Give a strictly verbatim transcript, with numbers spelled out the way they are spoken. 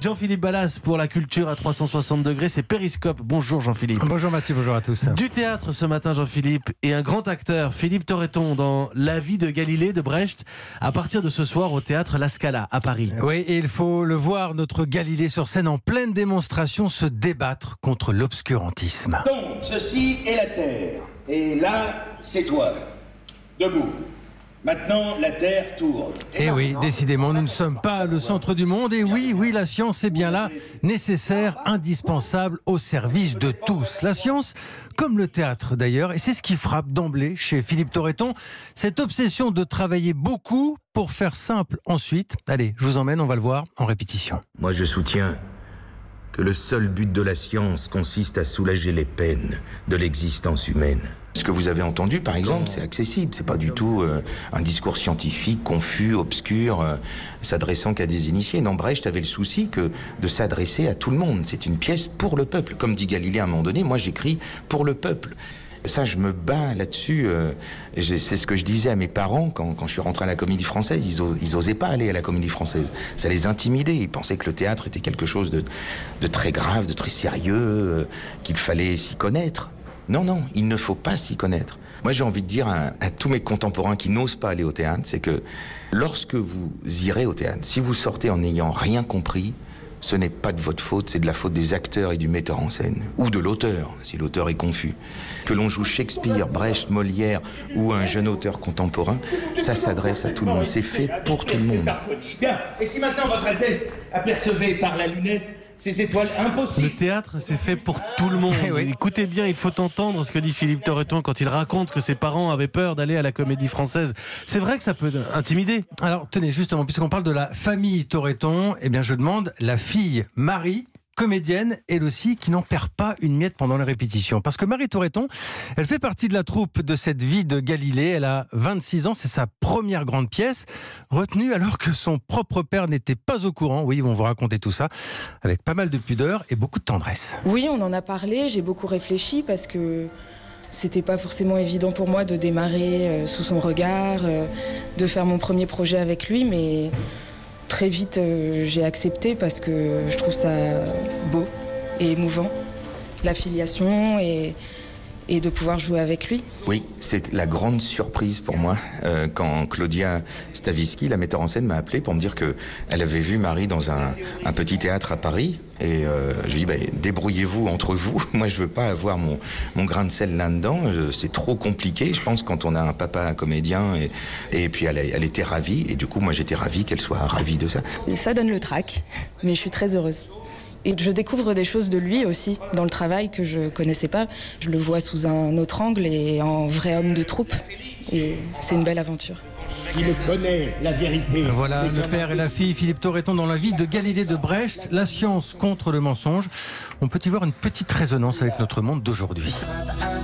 Jean-Philippe Ballas pour la culture à trois cent soixante degrés, c'est Périscope. Bonjour Jean-Philippe. Bonjour Mathieu, bonjour à tous. Du théâtre ce matin Jean-Philippe et un grand acteur, Philippe Torreton, dans La vie de Galilée de Brecht, à partir de ce soir au théâtre La Scala à Paris. Oui, et il faut le voir, notre Galilée sur scène en pleine démonstration se débattre contre l'obscurantisme. Donc, ceci est la Terre, et là, c'est toi, debout. Maintenant, la Terre tourne. Et oui, décidément, nous ne sommes pas le centre du monde. Et oui, oui, la science est bien là, nécessaire, indispensable, au service de tous. La science, comme le théâtre d'ailleurs, et c'est ce qui frappe d'emblée chez Philippe Torreton, cette obsession de travailler beaucoup pour faire simple ensuite. Allez, je vous emmène, on va le voir en répétition. Moi, je soutiens que le seul but de la science consiste à soulager les peines de l'existence humaine. Ce que vous avez entendu, par exemple, c'est accessible. C'est pas du tout euh, un discours scientifique, confus, obscur, euh, s'adressant qu'à des initiés. Non, Brecht avait le souci que de s'adresser à tout le monde. C'est une pièce pour le peuple. Comme dit Galilée à un moment donné, moi j'écris pour le peuple. Ça, je me bats là-dessus. Euh, c'est ce que je disais à mes parents quand, quand je suis rentré à la Comédie Française. Ils, os, ils osaient pas aller à la Comédie Française. Ça les intimidait. Ils pensaient que le théâtre était quelque chose de, de très grave, de très sérieux, euh, qu'il fallait s'y connaître. Non, non, il ne faut pas s'y connaître. Moi, j'ai envie de dire à, à tous mes contemporains qui n'osent pas aller au théâtre, c'est que lorsque vous irez au théâtre, si vous sortez en n'ayant rien compris, ce n'est pas de votre faute, c'est de la faute des acteurs et du metteur en scène, ou de l'auteur, si l'auteur est confus. Que l'on joue Shakespeare, Brecht, Molière ou un jeune auteur contemporain, ça s'adresse à tout le monde, c'est fait pour tout le monde. Bien, et si maintenant votre Altesse apercevait par la lunette ces étoiles impossibles. Le théâtre, c'est fait pour tout le monde. Oui. Écoutez bien, il faut entendre ce que dit Philippe Torreton quand il raconte que ses parents avaient peur d'aller à la Comédie Française. C'est vrai que ça peut intimider. Alors, tenez, justement, puisqu'on parle de la famille Torreton, eh bien, je demande la fille Marie, comédienne, elle aussi, qui n'en perd pas une miette pendant les répétitions. Parce que Marie Torreton, elle fait partie de la troupe de cette vie de Galilée. Elle a vingt-six ans, c'est sa première grande pièce, retenue alors que son propre père n'était pas au courant. Oui, ils vont vous raconter tout ça, avec pas mal de pudeur et beaucoup de tendresse. Oui, on en a parlé, j'ai beaucoup réfléchi parce que c'était pas forcément évident pour moi de démarrer sous son regard, de faire mon premier projet avec lui, mais très vite, euh, j'ai accepté parce que je trouve ça beau et émouvant, la filiation et, et de pouvoir jouer avec lui. Oui, c'est la grande surprise pour moi euh, quand Claudia Stavisky, la metteur en scène, m'a appelé pour me dire qu'elle avait vu Marie dans un, un petit théâtre à Paris. Et euh, je lui ai dit, bah, débrouillez-vous entre vous. Moi, je veux pas avoir mon, mon grain de sel là-dedans. C'est trop compliqué. Je pense quand on a un papa, un comédien. Et, et puis, elle, elle était ravie. Et du coup, moi, j'étais ravi qu'elle soit ravie de ça. Et ça donne le trac, mais je suis très heureuse. Et je découvre des choses de lui aussi, dans le travail que je connaissais pas. Je le vois sous un autre angle et en vrai homme de troupe. Et c'est une belle aventure. Il connaît la vérité. Voilà, le père et la fille, Philippe Torreton dans la vie de Galilée de Brecht, la science contre le mensonge. On peut y voir une petite résonance avec notre monde d'aujourd'hui.